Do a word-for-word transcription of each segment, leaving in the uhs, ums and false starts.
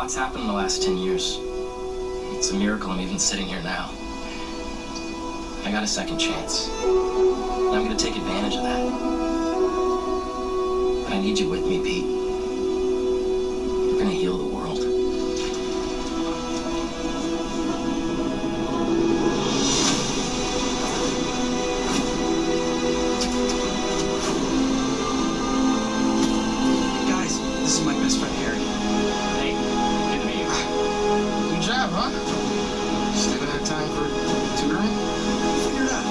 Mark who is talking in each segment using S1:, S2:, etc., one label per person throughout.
S1: lot's happened in the last ten years. It's a miracle I'm even sitting here now. I got a second chance. And I'm gonna take advantage of that. But I need you with me, Pete. We're gonna heal the world.
S2: Guys, this is my best friend, Harry.
S1: Hey, good to meet you.
S3: Good job, huh? Still gonna have time for tutoring?
S2: Figure it out.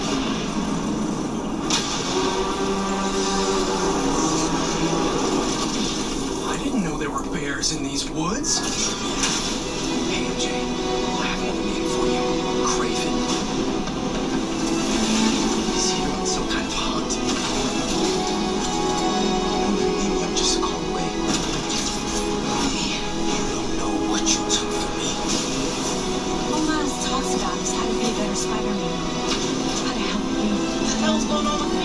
S2: I didn't know there were bears in these woods. Hey, M J, I have another name for you. Craven. He's here on some kind of hunt. Maybe I'm just a call away. Hey, you don't know what you took from me.
S4: All Miles talks about is how to be a better Spider-Man. How to help you.
S1: What the hell's going on with